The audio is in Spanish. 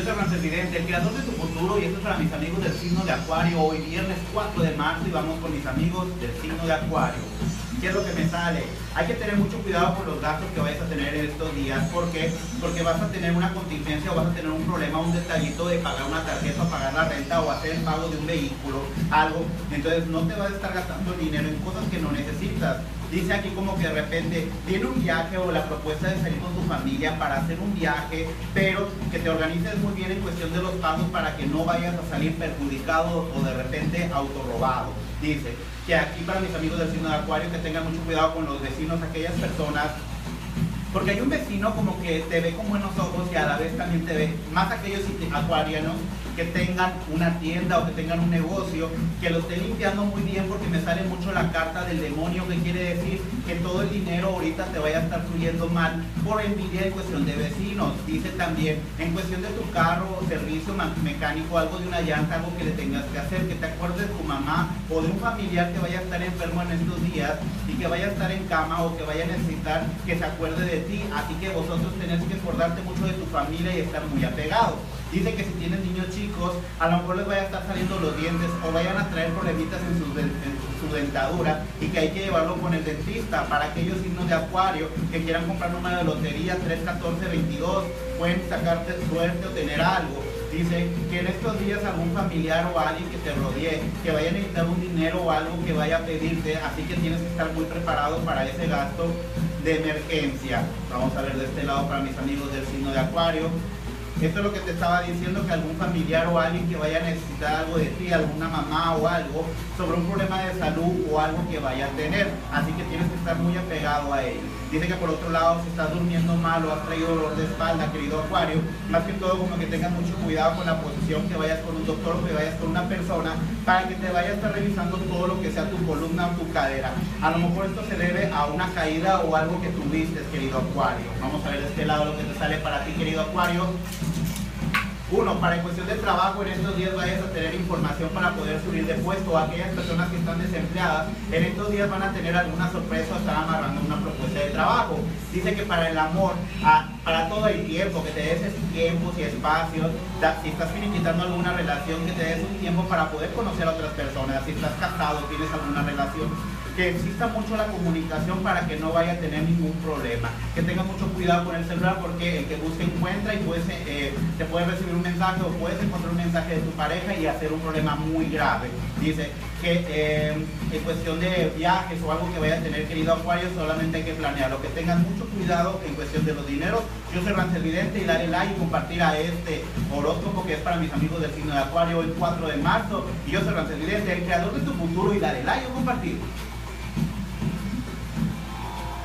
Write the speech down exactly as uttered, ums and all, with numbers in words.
soy Ramsés Vidente, el creador de tu futuro, y esto es para mis amigos del signo de Acuario. Hoy viernes cuatro de marzo y vamos con mis amigos del signo de Acuario. ¿Qué es lo que me sale? Hay que tener mucho cuidado con los gastos que vayas a tener en estos días. ¿Por qué? Porque vas a tener una contingencia o vas a tener un problema, un detallito de pagar una tarjeta o pagar la renta o hacer el pago de un vehículo, algo. Entonces no te vas a estar gastando dinero en cosas que no necesitas. Dice aquí como que de repente viene un viaje o la propuesta de salir con tu familia para hacer un viaje, pero que te organices muy bien en cuestión de los pagos para que no vayas a salir perjudicado o de repente autorrobado. Dice que aquí para mis amigos del signo de Acuario que tengan mucho cuidado con los vecinos, aquellas personas, porque hay un vecino como que te ve con buenos ojos y a la vez también te ve, más aquellos acuarianos que tengan una tienda o que tengan un negocio, que lo estén limpiando muy bien, porque me sale mucho la carta del demonio, que quiere decir que todo el dinero ahorita te vaya a estar fluyendo mal por envidia en cuestión de vecinos. Dice también en cuestión de tu carro, servicio mecánico, algo de una llanta, algo que le tengas que hacer, que te acuerdes de tu mamá o de un familiar que vaya a estar enfermo en estos días y que vaya a estar en cama o que vaya a necesitar que se acuerde de ti. Así que vosotros tenés que acordarte mucho de tu familia y estar muy apegados. Dice que si tienes niños chicos, a lo mejor les vaya a estar saliendo los dientes o vayan a traer problemitas en su, en su dentadura y que hay que llevarlo con el dentista. Para aquellos signos de Acuario que quieran comprar número de lotería tres, catorce, veintidós, pueden sacarte suerte o tener algo. Dice que en estos días algún familiar o alguien que te rodee, que vaya a necesitar un dinero o algo que vaya a pedirte, así que tienes que estar muy preparado para ese gasto de emergencia. Vamos a ver de este lado para mis amigos del signo de Acuario. Esto es lo que te estaba diciendo, que algún familiar o alguien que vaya a necesitar algo de ti, alguna mamá o algo, sobre un problema de salud o algo que vaya a tener. Así que tienes que estar muy apegado a ello. Dice que por otro lado, si estás durmiendo mal o has traído dolor de espalda, querido Acuario, más que todo como que tengas mucho cuidado con la posición, que vayas con un doctor o que vayas con una persona para que te vaya a estar revisando todo lo que sea tu columna o tu cadera. A lo mejor esto se debe a una caída o algo que tuviste, querido Acuario. Vamos a ver de este lado lo que te sale para ti, querido Acuario. Uno, para en cuestión de trabajo, en estos días vayas a tener información para poder subir de puesto. Aquellas personas que están desempleadas, en estos días van a tener alguna sorpresa o están amarrando una propuesta de trabajo. Dice que para el amor, a, para todo el tiempo, que te des tiempos y espacios. Da, si estás finiquitando alguna relación, que te des un tiempo para poder conocer a otras personas. Si estás casado, tienes alguna relación, que exista mucho la comunicación para que no vaya a tener ningún problema. Que tengas mucho cuidado con el celular, porque el que busca encuentra y puedes, eh, te puede recibir un mensaje o puedes encontrar un mensaje de tu pareja y hacer un problema muy grave. Dice que eh, en cuestión de viajes o algo que vaya a tener, querido Acuario, solamente hay que planearlo. Que tengas mucho cuidado en cuestión de los dineros. Yo soy Ramsés Vidente y darle like y compartir a este horóscopo que es para mis amigos del signo de Acuario el cuatro de marzo. Y yo soy Ramsés Vidente, el creador de tu futuro, y dale like y compartir.